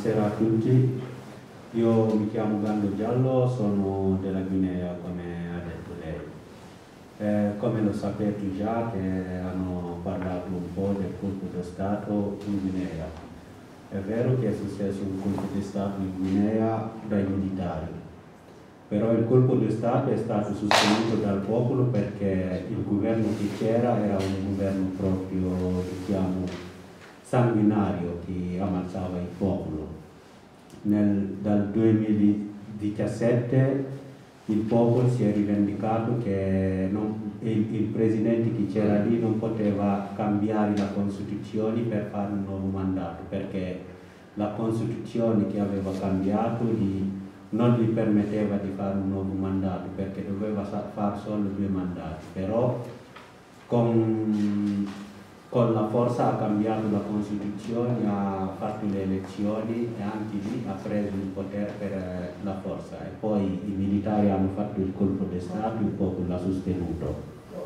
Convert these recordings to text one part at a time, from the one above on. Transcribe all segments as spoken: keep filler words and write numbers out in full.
buonasera a tutti. Io mi chiamo Gando Giallo, sono della Guinea, come ha detto lei. Eh, come lo sapete già che hanno parlato un po' del colpo di Stato in Guinea. È vero che è successo un colpo di Stato in Guinea dai militari, però il colpo di Stato è stato sostenuto dal popolo perché il governo che c'era era un governo proprio, diciamo, sanguinario che ammazzava il popolo. Nel, dal duemiladiciassette il popolo si è rivendicato che non, il, il presidente che c'era lì non poteva cambiare la Costituzione per fare un nuovo mandato, perché la Costituzione che aveva cambiato gli, non gli permetteva di fare un nuovo mandato, perché doveva fare solo due mandati. Però con con la forza ha cambiato la Costituzione, ha fatto le elezioni e anche lì ha preso il potere per la forza. E poi i militari hanno fatto il colpo di Stato, il popolo l'ha sostenuto.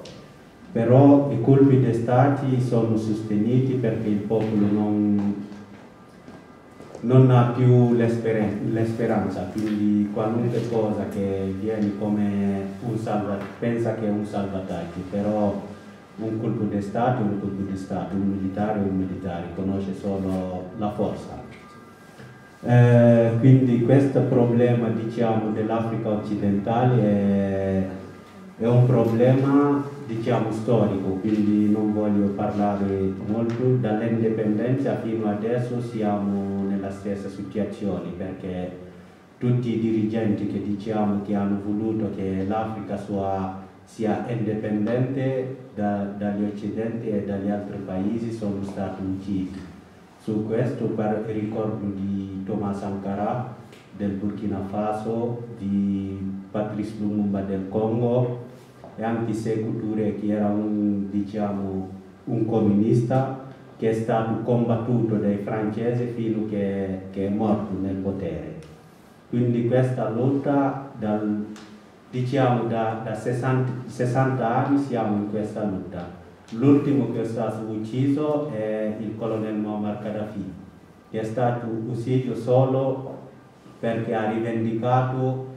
Però i colpi di Stato sono sostenuti perché il popolo non, non ha più l'esperanza, quindi qualunque cosa che viene come un salvataggio, pensa che è un salvataggio, però un colpo di Stato è un colpo di Stato, un militare è un militare, conosce solo la forza. Eh, quindi questo problema, diciamo, dell'Africa occidentale è, è un problema, diciamo, storico, quindi non voglio parlare molto. Dall'indipendenza fino adesso siamo nella stessa situazione, perché tutti i dirigenti che diciamo che hanno voluto che l'Africa sia sia indipendente da, dagli occidenti e dagli altri paesi sono stati uccisi. Su questo per, ricordo di Thomas Sankara del Burkina Faso, di Patrice Lumumba del Congo e anche Sékou Touré, che era un, diciamo, un comunista che è stato combattuto dai francesi fino a che, che è morto nel potere. Quindi questa lotta dal Diciamo da, da sessanta, sessanta anni siamo in questa lotta. L'ultimo che è stato ucciso è il colonnello Muammar Gheddafi, che è stato ucciso solo perché ha rivendicato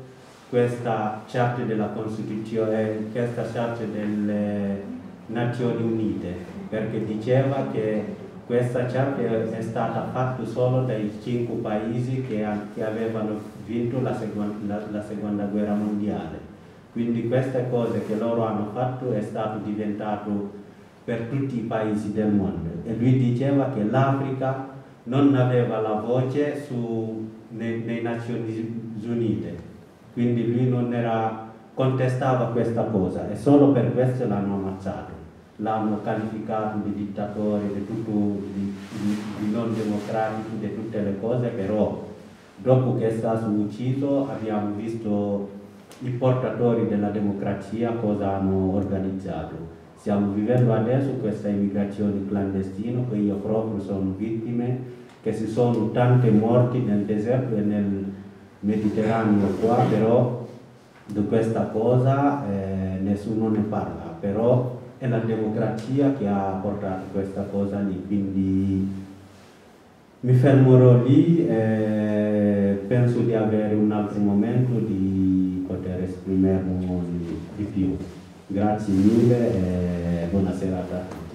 questa charta della Costituzione, questa charta delle Nazioni Unite, perché diceva che questa charta è stata fatta solo dai cinque paesi che, che avevano vinto la seconda, la, la seconda guerra mondiale. Quindi queste cose che loro hanno fatto è stato diventato per tutti i paesi del mondo. E lui diceva che l'Africa non aveva la voce su, nei, nei Nazioni Unite. Quindi lui non era, contestava questa cosa e solo per questo l'hanno ammazzato. L'hanno qualificato di dittatore, di, tutto, di, di, di non democratico, di tutte le cose, però dopo che è stato ucciso abbiamo visto i portatori della democrazia cosa hanno organizzato. Stiamo vivendo adesso questa immigrazione clandestina, che io proprio sono vittime, che ci sono tante morti nel deserto e nel Mediterraneo qua, però di questa cosa eh, nessuno ne parla, però è la democrazia che ha portato questa cosa lì, quindi mi fermerò lì e penso di avere un altro momento di poter esprimermi di più. Grazie mille e buona serata a tutti.